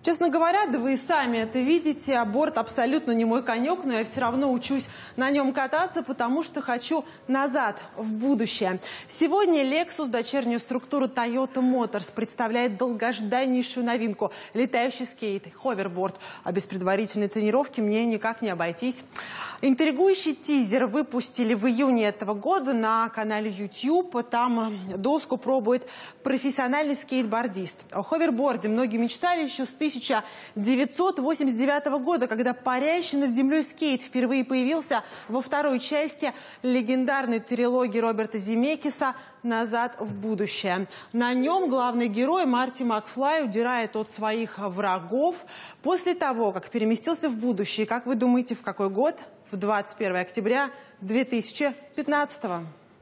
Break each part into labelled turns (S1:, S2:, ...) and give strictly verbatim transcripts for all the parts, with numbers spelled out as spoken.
S1: Честно говоря, да вы и сами это видите, борт абсолютно не мой конек, но я все равно учусь на нем кататься, потому что хочу назад, в будущее. Сегодня Lexus, дочернюю структуру Toyota Motors, представляет долгожданнейшую новинку – летающий скейт, ховерборд. А без предварительной тренировки мне никак не обойтись. Интригующий тизер выпустили в июне этого года на канале YouTube. Там доску пробует профессиональный скейтбордист. О ховерборде многие мечтали еще с тысяча девятьсот восемьдесят девятого года, когда парящий над землей скейт впервые появился во второй части легендарной трилогии Роберта Земекиса «Назад в будущее». На нем главный герой Марти Макфлай удирает от своих врагов после того, как переместился в будущее. Как вы думаете, в какой год? В двадцать первое октября две тысячи пятнадцатого.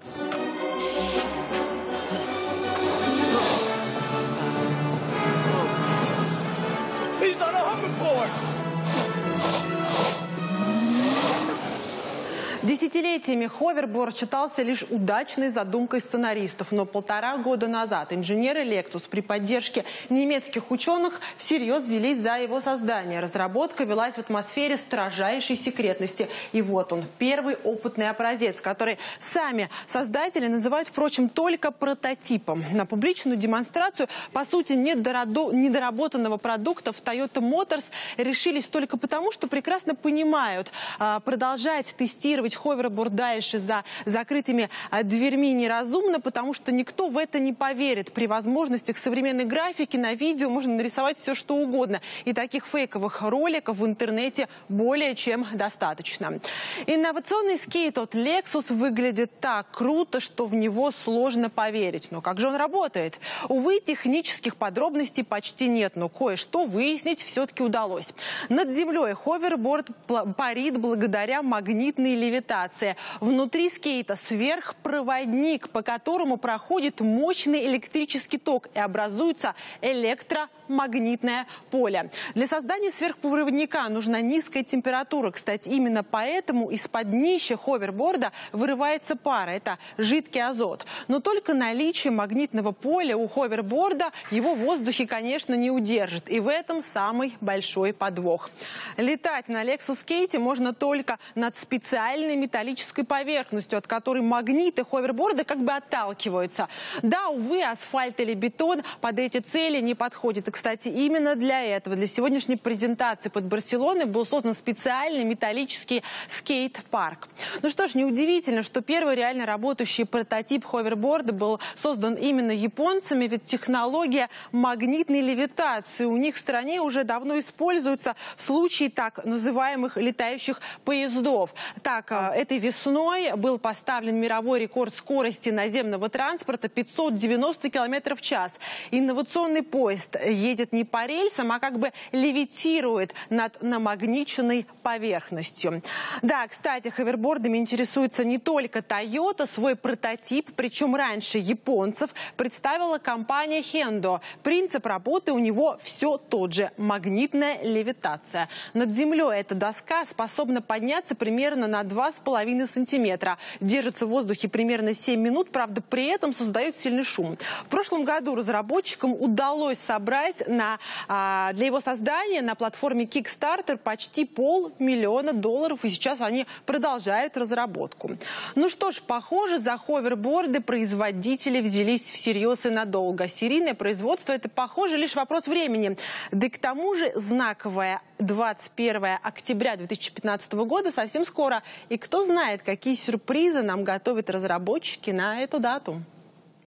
S1: Десятилетиями ховерборд считался лишь удачной задумкой сценаристов, но полтора года назад инженеры Lexus при поддержке немецких ученых всерьез взялись за его создание. Разработка велась в атмосфере строжайшей секретности. И вот он, первый опытный образец, который сами создатели называют, впрочем, только прототипом. На публичную демонстрацию, по сути, недоработанного продукта в Toyota Motors решились только потому, что прекрасно понимают, продолжать тестировать ховерборд дальше за закрытыми дверьми неразумно, потому что никто в это не поверит. При возможностях современной графики на видео можно нарисовать все, что угодно. И таких фейковых роликов в интернете более чем достаточно. Инновационный скейт от Lexus выглядит так круто, что в него сложно поверить. Но как же он работает? Увы, технических подробностей почти нет, но кое-что выяснить все-таки удалось. Над землей ховерборд парит благодаря магнитной левитации. Внутри скейта сверхпроводник, по которому проходит мощный электрический ток и образуется электромагнитное поле. Для создания сверхпроводника нужна низкая температура. Кстати, именно поэтому из-под днища ховерборда вырывается пара. Это жидкий азот. Но только наличие магнитного поля у ховерборда его в воздухе, конечно, не удержит. И в этом самый большой подвох. Летать на Lexus скейте можно только над специальной металлической поверхностью, от которой магниты ховерборда как бы отталкиваются. Да, увы, асфальт или бетон под эти цели не подходит. И, кстати, именно для этого, для сегодняшней презентации под Барселоной был создан специальный металлический скейт-парк. Ну что ж, неудивительно, что первый реально работающий прототип ховерборда был создан именно японцами, ведь технология магнитной левитации у них в стране уже давно используется в случае так называемых летающих поездов. Так, этой весной был поставлен мировой рекорд скорости наземного транспорта – пятьсот девяносто километров в час. Инновационный поезд едет не по рельсам, а как бы левитирует над намагниченной поверхностью. Да, кстати, ховербордами интересуется не только Toyota. Свой прототип, причем раньше японцев, представила компания Hendo. Принцип работы у него все тот же – магнитная левитация. Над землей эта доска способна подняться примерно на два с половиной сантиметра. Держится в воздухе примерно семь минут, правда, при этом создает сильный шум. В прошлом году разработчикам удалось собрать на, а, для его создания на платформе Kickstarter почти полмиллиона долларов, и сейчас они продолжают разработку. Ну что ж, похоже, за ховерборды производители взялись всерьез и надолго. Серийное производство – это, похоже, лишь вопрос времени. Да и к тому же знаковое двадцать первое октября две тысячи пятнадцатого года совсем скоро. И кто знает, какие сюрпризы нам готовят разработчики на эту дату.